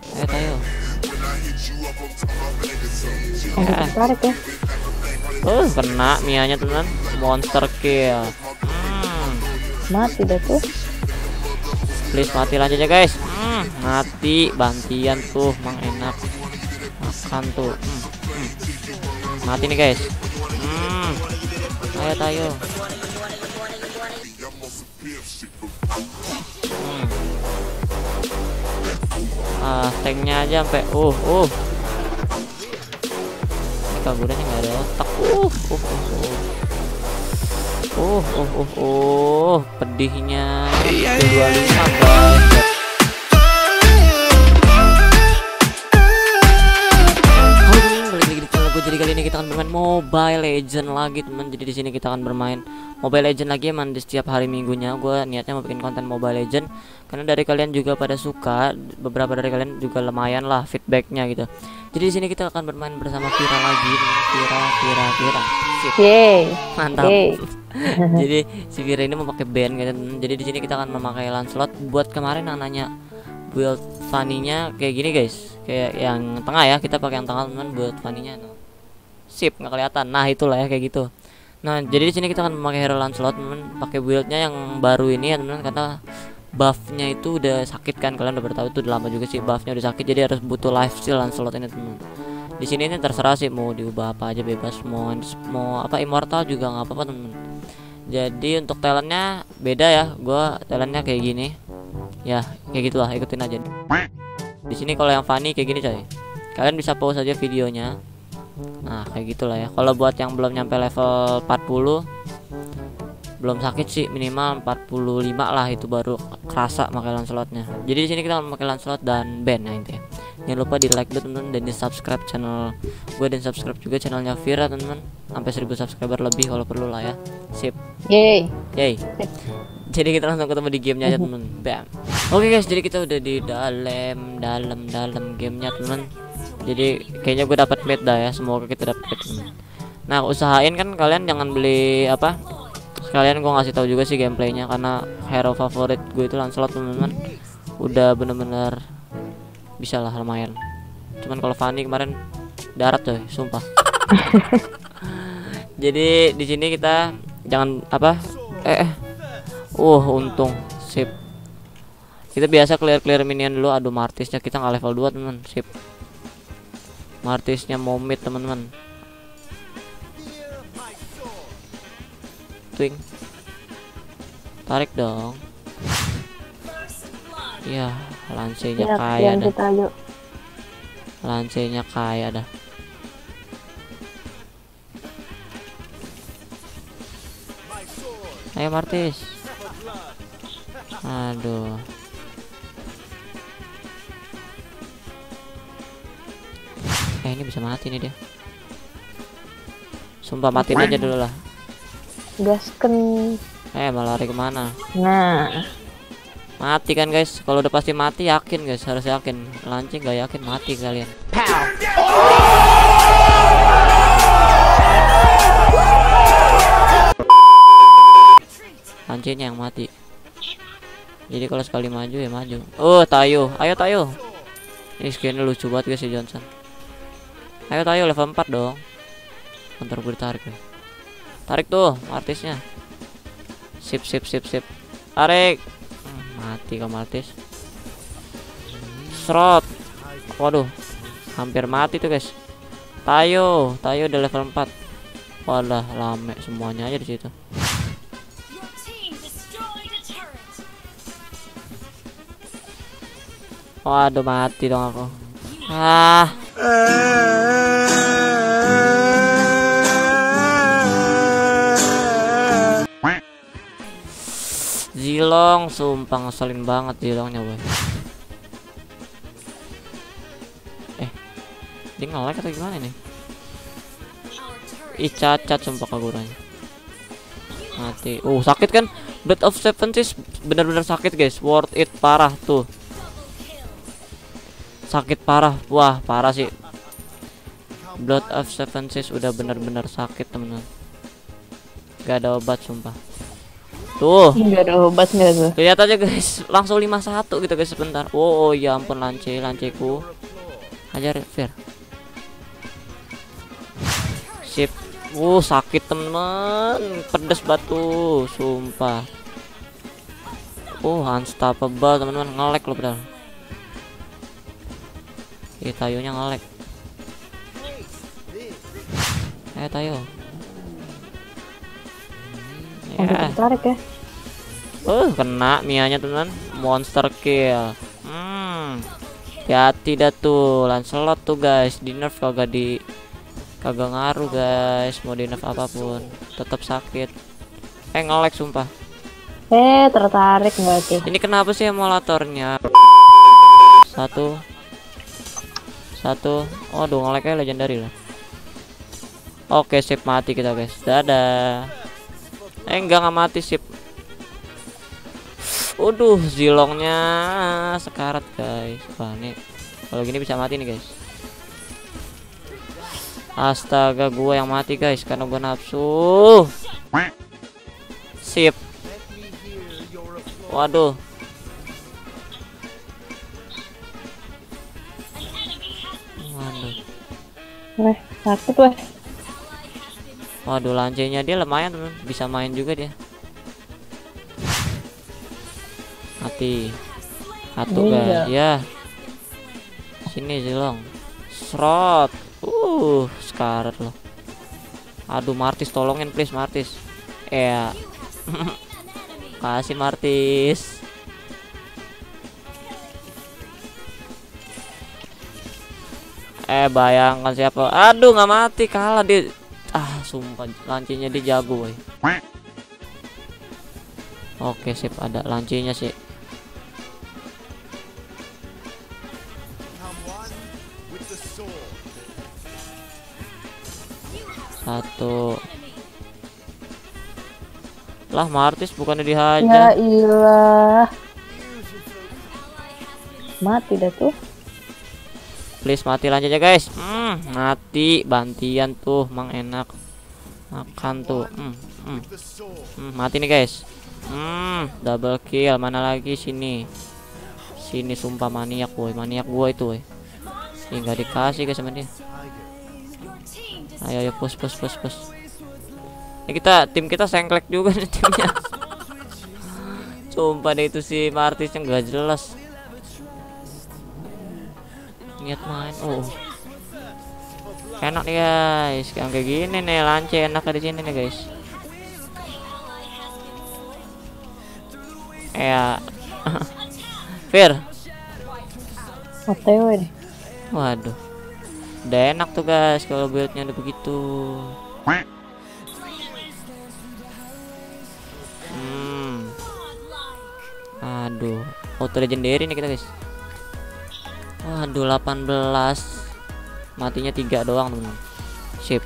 Ayo tayo. Tarik ya. Kena Mianya teman. Monster kill. Mati dah tuh. Please mati aja ya guys. Mati bantian tuh mang enak. Makan tuh. Mati nih guys. Ayo tayo. Tanknya aja sampai kagurannya nggak ada otak. Pedihnya 25 guys. Jadi kali ini kita akan bermain Mobile Legend lagi teman. Jadi di sini kita akan bermain Mobile Legend lagi emang di setiap hari minggunya. Gue niatnya mau bikin konten Mobile Legend karena dari kalian juga pada suka, beberapa dari kalian juga lumayan lah feedbacknya gitu. Jadi di sini kita akan bermain bersama Vira lagi, Vira. Sip. Mantap. Jadi si Vira ini mau pakai band gitu. Jadi di sini kita akan memakai Lancelot. Buat kemarin nanya build Fanny-nya kayak gini guys, kayak yang tengah ya, kita pakai yang tengah teman build Fanny-nya. Sip, nggak kelihatan. Nah itulah ya kayak gitu. Nah jadi di sini kita akan memakai hero Lancelot teman, pakai buildnya yang baru ini ya teman, karena buffnya itu udah sakit kan, kalian udah bertahu itu udah lama juga sih buffnya udah sakit, jadi harus butuh life steal Lancelot ini teman. Di sini ini terserah sih mau diubah apa aja bebas, mau apa immortal juga nggak apa-apa teman. Jadi untuk talentnya beda ya, gua talentnya kayak gini ya, kayak gitulah, ikutin aja. Di sini kalau yang Fanny kayak gini coy, kalian bisa pause aja videonya. Nah kayak gitulah ya. Kalau buat yang belum nyampe level 40 belum sakit sih, minimal 45 lah itu baru kerasa pakai Lancelotnya. Jadi di sini kita memakai Lancelot dan band ya intinya. Jangan lupa di like dulu teman-teman, dan di subscribe channel gue, dan subscribe juga channelnya Vira teman-teman, sampai 1000 subscriber lebih kalau perlu lah ya. Sip. Yay. Jadi kita langsung ketemu di gamenya aja teman. Bam. Oke guys, jadi kita udah di dalam gamenya teman. Jadi kayaknya gue dapat mid dah ya, semoga kita dapat mid. Nah usahain kan kalian jangan beli apa, sekalian gue ngasih tahu juga sih gameplaynya, karena hero favorit gue itu Lancelot teman-teman, udah bener-bener bisa lah lumayan. Cuman kalau Fanny kemarin darat coy, sumpah. Jadi di sini kita jangan apa untung sip. Kita biasa clear minion dulu. Aduh Martisnya kita nggak level 2 teman. Sip. Martisnya mau mid teman-teman. Twing. Tarik dong. Ya, lansenya kaya dah. Lansenya kaya dah. Ayo Martis. Aduh. Ini bisa mati nih dia. Sumpah matiin aja dulu lah. Gasken. Malah lari kemana? Nah. Mati kan guys. Kalau udah pasti mati yakin guys, harus yakin. Lancing gak yakin mati kalian. Lancingnya yang mati. Jadi kalau sekali maju ya maju. Tayo, ayo Tayo. Ini skinnya lucu banget guys si Johnson. Ayo Tayo level 4 dong. Bentar gue ditarik nih. Tarik tuh Martisnya. Sip. Tarik. Mati kau Martis. Serot. Waduh. Hampir mati tuh guys. Tayo udah level 4. Walah, lame semuanya aja di situ. Waduh, mati dong aku. Zilong, sumpah ngeselin banget Zilongnya boy. Dia nge-lag atau gimana nih? Ih cacat sumpah kagurannya. Mati. Sakit kan? Blood of Seven sih bener-bener sakit guys. Worth it parah tuh. Sakit parah. Wah parah sih. Blood of Seven Seas udah bener-bener sakit temen-temen. Gak ada obat sumpah. Tuh. Enggak ada obat nggak tuh? Lihat aja guys, langsung 5-1 gitu guys sebentar. Oh, ya ampun lanceku. Hajar Fir. Sip. Sakit temen. Pedes batu, sumpah. Unstoppable teman-teman, ngelek loh padahal. Tayonya ngelek. Tayo. Tarik ya. Kena Mianya teman, monster kill. Hati dah tuh Lancelot tuh guys, di nerf kagak ngaruh guys, mau di nerf apapun tetap sakit. Ngelek sumpah. Tertarik nggak tuh? Ini kenapa sih emulatornya? Satu. Aduh ngeleknya legendary lah. Oke sip, mati kita guys. Dadah. Enggak mati, sip. Zilongnya sekarat guys. Wah nih kalau gini bisa mati nih guys. Astaga, gua yang mati guys karena gua nafsu. Sip. Waduh. Sakit weh. Waduh, lancenya dia lumayan teman, bisa main juga dia. Mati. Satu guys, ya. Sini Zilong. Srot. Sekarat loh. Aduh, Martis tolongin please, Martis. Kasih Martis. Bayangkan siapa. Aduh, nggak mati, kalah dia. Sumpah lancinya dia jago woy. Oke sip, ada lancinya sih. Satu. Lah Martis bukannya dihajar. Ya ilah. Mati dah tuh. Please mati lanjut aja guys. Mati bantian tuh, mang enak. Makan tuh. Mati nih guys. Double kill. Mana lagi sini? Sini sumpah maniak boy, maniak gua itu woy. Nggak dikasih guys sama dia. Ayo push. Ini tim kita sengklek juga nih timnya. Sumpah deh itu si Martisnya nggak jelas. Niat main. Enak nih guys, kayak gini nih lance enak di sini nih guys. Fir. OTW nih. Waduh. Udah enak tuh guys kalau buildnya udah begitu. Aduh, auto legendary nih kita guys. Waduh, 18. Matinya 3 doang teman. Sip.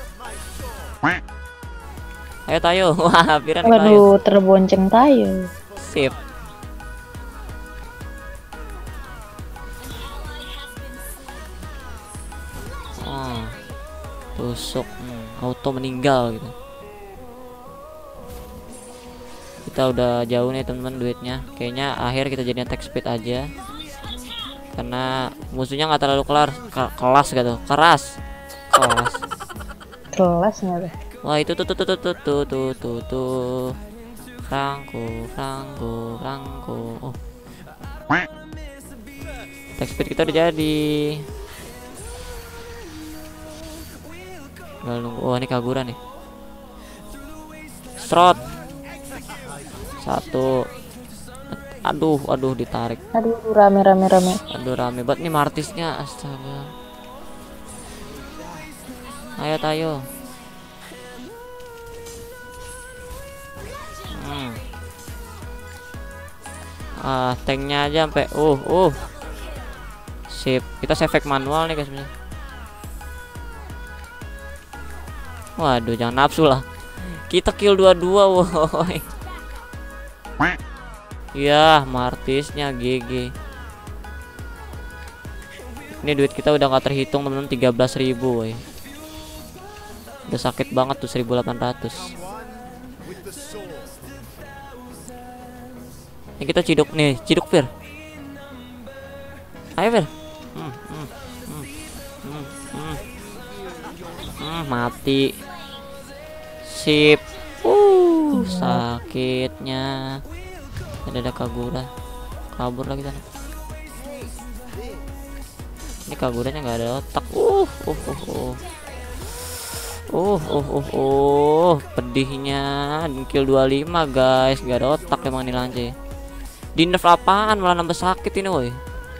Ayo Tayo. Wah, Piran. Waduh, terbonceng Tayo. Sip. Tusuk. Auto meninggal gitu. Kita udah jauh nih teman-teman duitnya. Kayaknya akhir kita jadinya attack speed aja. Karena musuhnya nggak terlalu keras gitu, keras. Kelas nggak deh. Wah itu tuh. Franco. Attack speed kita udah jadi. Tinggal nunggu. Ini Kagura nih. Strot. 1. Aduh ditarik. Aduh rame. Aduh rame banget nih Martisnya, astaga. Ayo Tayo. Tanknya aja sampai sip. Kita save manual nih guys. Waduh, jangan nafsu lah. Kita kill 2-2 woi. Ya, Martisnya GG. Ini duit kita udah nggak terhitung temen-temen, 13.000 woi. Udah sakit banget tuh 1.800. Ini kita ciduk nih, ciduk Fir. Ayo Fir. Mati. Sip. Sakitnya. Ada Kagura. Kabur lagi sana. Ini Kaguranya nggak ada otak. Pedihnya kill 25 guys, nggak ada otak emang nih Lance. Di nerf apaan malah nambah sakit ini woi.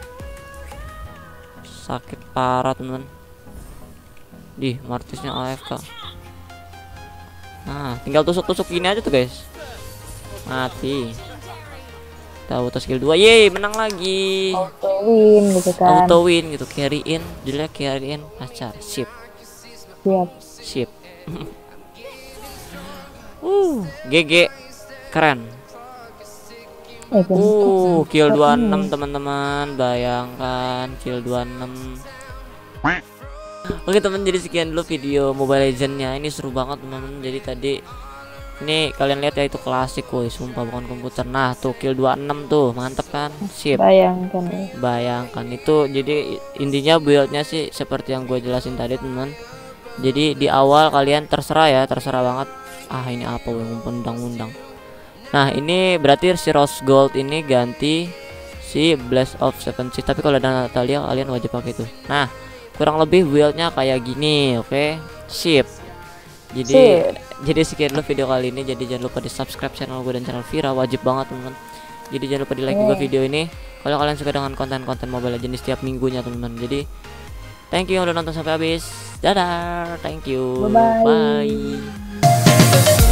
Sakit parah teman. Di Martisnya AFK. Nah, tinggal tusuk-tusuk gini aja tuh guys. Mati. Tahu auto skill 2. Yeay, menang lagi. Auto win gitu kan. Auto win gitu, carry in, jelek carry in, pacar. Sip. Siap. Sip. GG. Keren. Kill 26 teman-teman. Bayangkan kill 26. Oke teman, jadi sekian dulu video Mobile Legends-nya. Ini seru banget teman-teman. Jadi tadi ini kalian lihat ya, itu klasik woi, sumpah bukan komputer. Nah, tuh kill 26 tuh, mantep kan? Sip. Bayangkan ya. Bayangkan itu. Jadi intinya build-nya sih seperti yang gue jelasin tadi teman. Jadi di awal kalian terserah ya, terserah banget. Ini apa woi, undang-undang. Nah, ini berarti si Rose Gold ini ganti si Blast of Seven Seas. Tapi kalau ada Natalia kalian wajib pakai itu. Nah, kurang lebih build-nya kayak gini, oke? Sip. Jadi sekian dulu video kali ini. Jadi jangan lupa di subscribe channel gue dan channel Vira, wajib banget teman-teman. Jadi jangan lupa di like juga video ini kalau kalian suka dengan konten-konten Mobile Legends setiap minggunya teman-teman. Jadi thank you yang udah nonton sampai habis. Dadah, thank you. Bye. Bye.